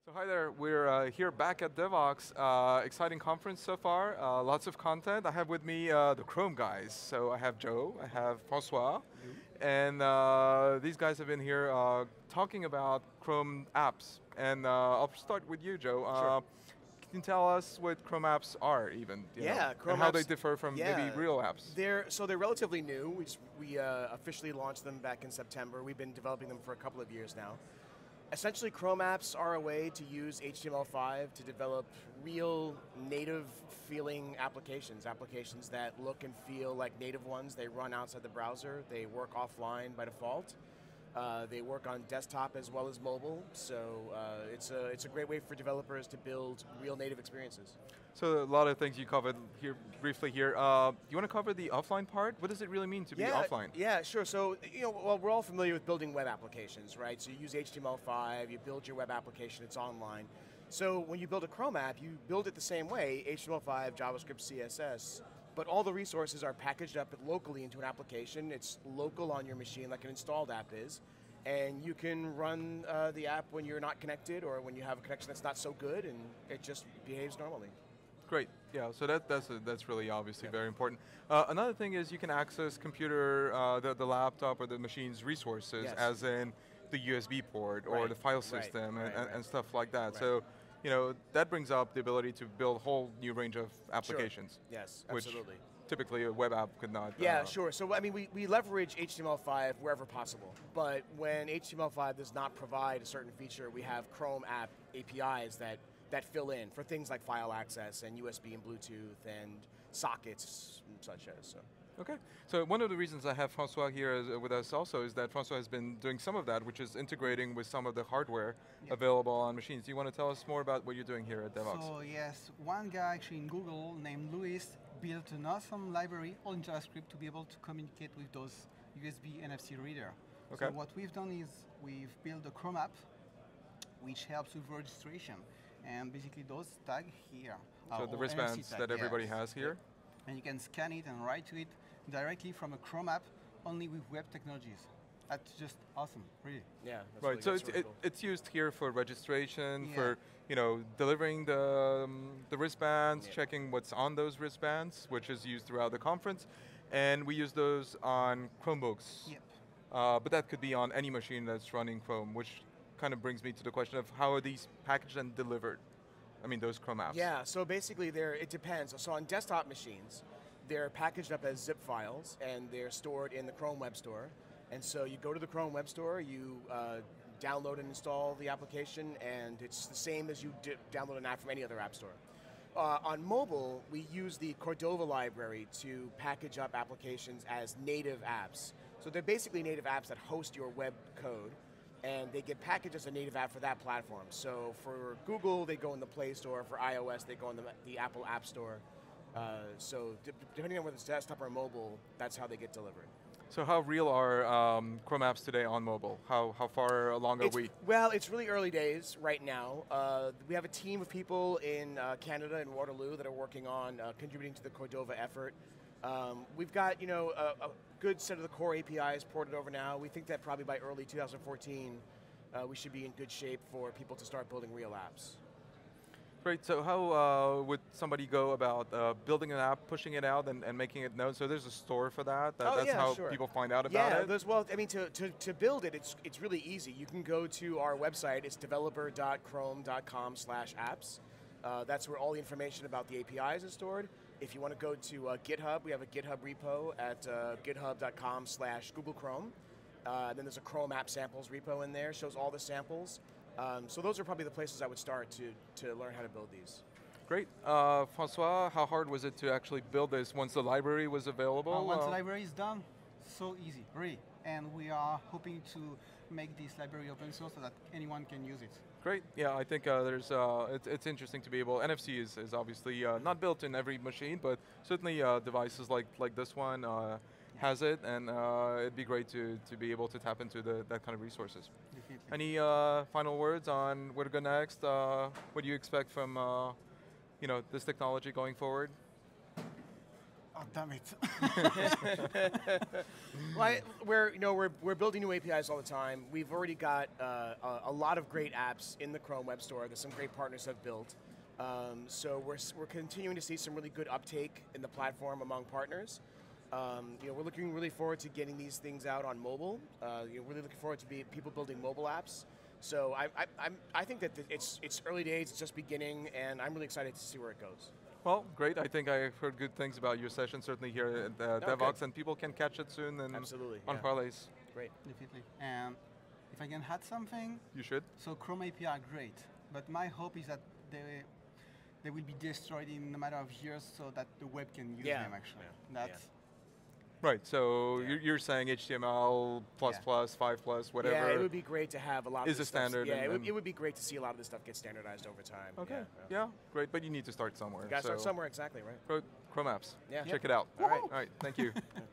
So hi there, we're here back at Devox. Exciting conference so far, lots of content. I have with me the Chrome guys. So I have Joe, I have François, and these guys have been here talking about Chrome apps. And I'll start with you, Joe. Sure. Can you tell us what Chrome apps are even? Yeah, Chrome and how they apps- differ from maybe real apps? They're relatively new. We officially launched them back in September. We've been developing them for a couple of years now. Essentially, Chrome apps are a way to use HTML5 to develop real native-feeling applications that look and feel like native ones. They run outside the browser. They work offline by default. They work on desktop as well as mobile, so it's a great way for developers to build real native experiences. So a lot of things you covered here briefly here. You want to cover the offline part? What does it really mean to be offline? Yeah, sure. So well, we're all familiar with building web applications, right? So you use HTML5, you build your web application, it's online. So when you build a Chrome app, you build it the same way, HTML5, JavaScript, CSS, but all the resources are packaged up locally into an application. It's local on your machine like an installed app is, and you can run the app when you're not connected or when you have a connection that's not so good, and it just behaves normally. Great, yeah, so that's really obviously very important. Another thing is you can access computer, the laptop or the machine's resources, as in the USB port or the file system and stuff like that. So, that brings up the ability to build a whole new range of applications. Sure. Yes, which absolutely. typically a web app could not. Yeah, sure. So I mean, we leverage HTML5 wherever possible, but when HTML5 does not provide a certain feature, we have Chrome app APIs that fill in for things like file access and USB and Bluetooth and sockets and such as. So. Okay, so one of the reasons I have François here with us also is that François has been doing some of that, which is integrating with some of the hardware available on machines. Do you want to tell us more about what you're doing here at Devox? So yes, one guy actually in Google named Luis built an awesome library all in JavaScript to be able to communicate with those USB NFC reader. Okay. So what we've done is we've built a Chrome app which helps with registration. And basically those tag here. So the wristbands that everybody has here? And you can scan it and write to it directly from a Chrome app, only with web technologies. That's just awesome, really. Yeah, that's right. Really So really cool. it's used here for registration, for delivering the wristbands, checking what's on those wristbands, which is used throughout the conference, and we use those on Chromebooks. Yep. But that could be on any machine that's running Chrome, which kind of brings me to the question of how are these packaged and delivered? I mean, those Chrome apps. Yeah, so basically it depends. So on desktop machines, they're packaged up as zip files and they're stored in the Chrome Web Store. And so you go to the Chrome Web Store, you download and install the application, and it's the same as you download an app from any other app store. On mobile, we use the Cordova library to package up applications as native apps. So they're basically native apps that host your web code, and they get packaged as a native app for that platform. So for Google, they go in the Play Store. For iOS, they go in the Apple App Store. So depending on whether it's desktop or mobile, that's how they get delivered. So how real are Chrome apps today on mobile? How far along are we? Well, it's really early days right now. We have a team of people in Canada and Waterloo that are working on contributing to the Cordova effort. We've got a good set of the core APIs ported over now. We think that probably by early 2014, we should be in good shape for people to start building real apps. Great, so how would somebody go about building an app, pushing it out, and making it known? So there's a store for that? That's how people find out about it? Well, I mean, to build it, it's really easy. You can go to our website. It's developer.chrome.com/apps. That's where all the information about the APIs is stored. If you want to go to GitHub, we have a GitHub repo at github.com/Google Chrome. Then there's a Chrome app samples repo in there, shows all the samples. So those are probably the places I would start to learn how to build these. Great. François, how hard was it to actually build this once the library was available? Once the library is done, so easy, really. And we are hoping to make this library open source so that anyone can use it. Great. Yeah, I think it's interesting to be able. NFC is obviously not built in every machine, but certainly devices like this one has it, and it'd be great to be able to tap into that kind of resources. Definitely. Any final words on where to go next? What do you expect from this technology going forward? Oh, damn it. Well, we're building new APIs all the time. We've already got a lot of great apps in the Chrome Web Store that some great partners have built. So we're continuing to see some really good uptake in the platform among partners. We're looking really forward to getting these things out on mobile. Really looking forward to people building mobile apps. So I think that it's early days, it's just beginning, and I'm really excited to see where it goes. Well, great. I think I've heard good things about your session, certainly here at DevVox, and people can catch it soon and Absolutely, on yeah. Parlays. Great. Definitely. And if I can add something, You should. so Chrome API are great, but my hope is that they will be destroyed in a matter of years so that the web can use them actually. Yeah. That's Right, so you're saying HTML++, 5+, whatever. Yeah, it would be great to have a lot of is this a standard. Stuff. Yeah, it would be great to see a lot of this stuff get standardized over time. Okay, yeah, great, but you need to start somewhere. You got to start somewhere, exactly, right? Chrome apps, Yeah. check it out. All right. All right, thank you.